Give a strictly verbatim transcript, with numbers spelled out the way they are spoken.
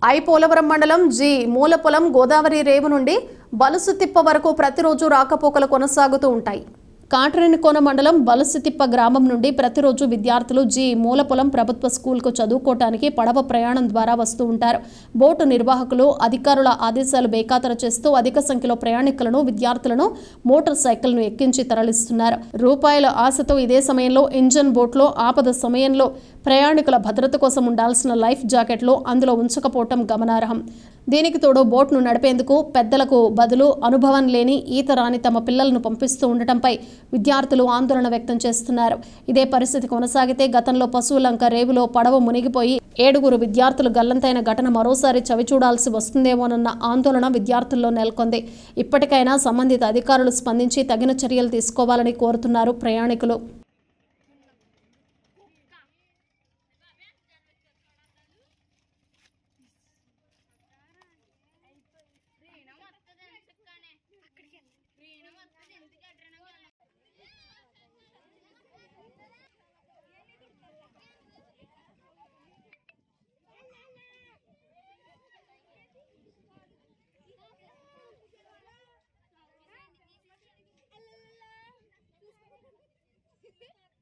I Polavaram మండలం G మూలపొలం Godavari రేవు నుండి బలుసుతిప్ప వరకు ప్రతిరోజు రాకపోకలు కొనసాగుతూ ఉంటాయి. కాట్రేనికోన మండలం బలుసుతిప్ప గ్రామం నుండి ప్రతిరోజు విద్యార్థులు జి మూలపొలం ప్రభుత్వ స్కూల్కు చదువుకోవటానికి పడవ ప్రయాణం ద్వారా వస్తూ ఉంటారు. బోటు నిర్వాహకులు అధికారుల ఆదేశాలు బేఖాతరు చేస్తూ అధిక సంఖ్యలో ప్రయాణికులను విద్యార్థులను మోటార్ సైకిల్ను ఎక్కించి తరలిస్తున్నారు. రూపాయల ఆశతో ఇదే సమయంలో ఇంజన్ బోట్లో ఆపద సమయంలో ప్రయాణికుల భద్రత కోసం ఉండాల్సిన లైఫ్ జాకెట్లు అందులో ఉంచకపోవటం గమనార్హం. దీనికి తోడు బోట్ను నడిపేందుకు పెద్దలకు బదులు అనుభవం లేని ఈత రాని తమ పిల్లలను పంపిస్తూ ఉండటంపై విద్యార్థులు ఆందోళన వ్యక్తం చేస్తున్నారు. ఇదే పరిస్థితి కొనసాగితే గతంలో పశువులంక రేవులో పడవ మునిగిపోయి ఏడుగురు విద్యార్థులు గల్లంతైన ఘటన మరోసారి చవిచూడాల్సి వస్తుందేమోనన్న ఆందోళన విద్యార్థుల్లో నెలకొంది. ఇప్పటికైనా సంబంధిత అధికారులు స్పందించి తగిన చర్యలు తీసుకోవాలని కోరుతున్నారు ప్రయాణికులు. Allah.